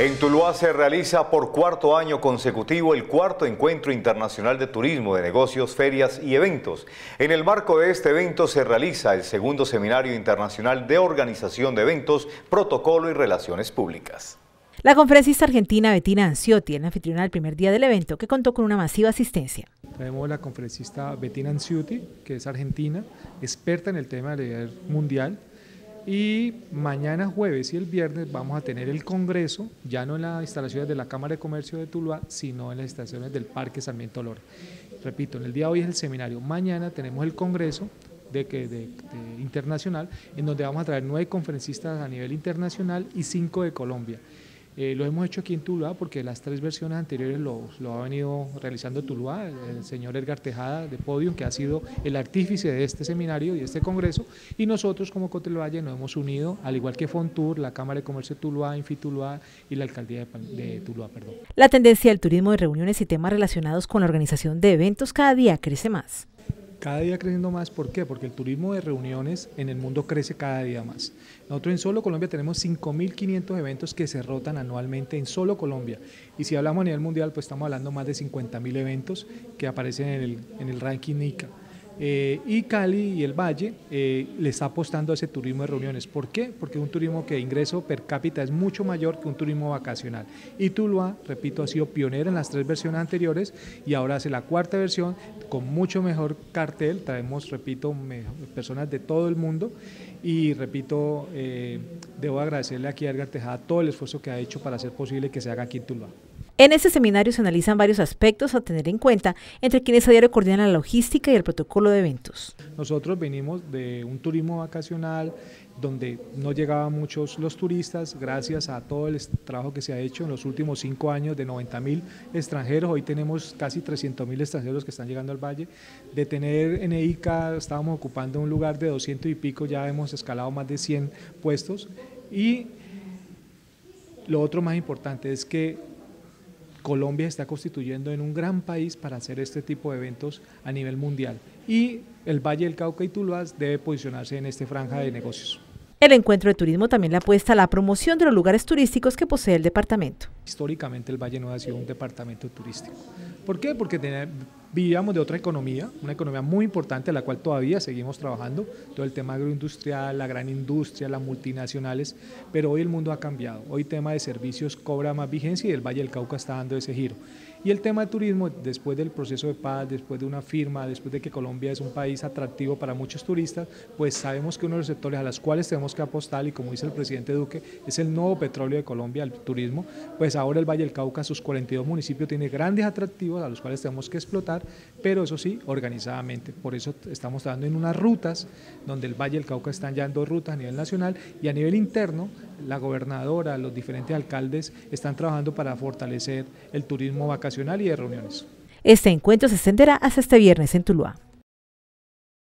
En Tuluá se realiza por cuarto año consecutivo el cuarto Encuentro Internacional de Turismo, de Negocios, Ferias y Eventos. En el marco de este evento se realiza el segundo Seminario Internacional de Organización de Eventos, Protocolo y Relaciones Públicas. La conferencista argentina Bettina Anciotti es la anfitriona del primer día del evento, que contó con una masiva asistencia. Tenemos la conferencista Bettina Anciotti, que es argentina, experta en el tema a nivel mundial. Y mañana jueves y el viernes vamos a tener el congreso, ya no en las instalaciones de la Cámara de Comercio de Tuluá, sino en las instalaciones del Parque Sarmiento Lora. Repito, en el día de hoy es el seminario, mañana tenemos el congreso internacional, en donde vamos a traer 9 conferencistas a nivel internacional y 5 de Colombia. Lo hemos hecho aquí en Tuluá porque las 3 versiones anteriores lo ha venido realizando Tuluá, el señor Edgar Tejada de Podium, que ha sido el artífice de este seminario y este congreso, y nosotros como Cotelvalle nos hemos unido, al igual que Fontur, la Cámara de Comercio de Tuluá, Infituluá y la Alcaldía de Tuluá. La tendencia del turismo de reuniones y temas relacionados con la organización de eventos cada día crece más. Cada día creciendo más, ¿por qué? Porque el turismo de reuniones en el mundo crece cada día más. Nosotros en solo Colombia tenemos 5.500 eventos que se rotan anualmente en solo Colombia. Y si hablamos a nivel mundial, pues estamos hablando más de 50.000 eventos que aparecen en el ranking ICA. Y Cali y el Valle le está apostando a ese turismo de reuniones. ¿Por qué? Porque es un turismo que ingreso per cápita es mucho mayor que un turismo vacacional. Y Tuluá, repito, ha sido pionera en las 3 versiones anteriores y ahora hace la 4ª versión con mucho mejor cartel. Traemos, repito, personas de todo el mundo y, repito, debo agradecerle aquí a Edgar Tejada todo el esfuerzo que ha hecho para hacer posible que se haga aquí en Tuluá. En este seminario se analizan varios aspectos a tener en cuenta, entre quienes a diario coordinan la logística y el protocolo de eventos. Nosotros venimos de un turismo vacacional donde no llegaban muchos los turistas, gracias a todo el trabajo que se ha hecho en los últimos 5 años de 90.000 extranjeros. Hoy tenemos casi 300.000 extranjeros que están llegando al valle. De tener en ICA estábamos ocupando un lugar de 200 y pico, ya hemos escalado más de 100 puestos. Y lo otro más importante es que Colombia se está constituyendo en un gran país para hacer este tipo de eventos a nivel mundial y el Valle del Cauca y Tuluá debe posicionarse en esta franja de negocios. El encuentro de turismo también le apuesta a la promoción de los lugares turísticos que posee el departamento. Históricamente el Valle no ha sido un departamento turístico. ¿Por qué? Porque vivíamos de otra economía, una economía muy importante a la cual todavía seguimos trabajando, todo el tema agroindustrial, la gran industria, las multinacionales, pero hoy el mundo ha cambiado, hoy el tema de servicios cobra más vigencia y el Valle del Cauca está dando ese giro. Y el tema de turismo, después del proceso de paz, después de una firma, después de que Colombia es un país atractivo para muchos turistas, pues sabemos que uno de los sectores a los cuales tenemos que apostar, y como dice el presidente Duque, es el nuevo petróleo de Colombia, el turismo. Pues ahora el Valle del Cauca, sus 42 municipios, tiene grandes atractivos a los cuales tenemos que explotar, pero eso sí, organizadamente. Por eso estamos dando en unas rutas, donde el Valle del Cauca están ya en 2 rutas a nivel nacional, y a nivel interno, la gobernadora, los diferentes alcaldes están trabajando para fortalecer el turismo vacacional y de reuniones. Este encuentro se extenderá hasta este viernes en Tuluá.